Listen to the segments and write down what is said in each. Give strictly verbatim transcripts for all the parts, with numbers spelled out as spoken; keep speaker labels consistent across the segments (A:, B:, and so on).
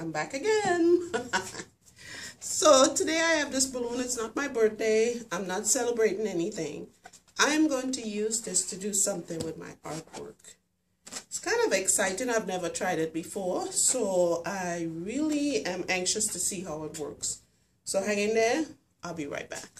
A: I'm back again. So today I have this balloon. It's not my birthday. I'm not celebrating anything. I'm going to use this to do something with my artwork. It's kind of exciting. I've never tried it before, so I really am anxious to see how it works. So hang in there. I'll be right back.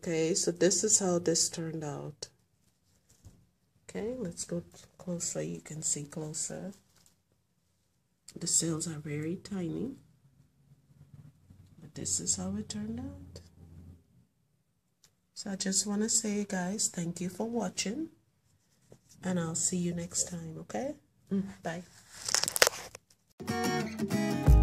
A: Okay, so this is how this turned out. Okay, let's go closer. You can see closer. The cells are very tiny, but this is how it turned out. So I just want to say, guys, thank you for watching, and I'll see you next time, okay? Mm, bye.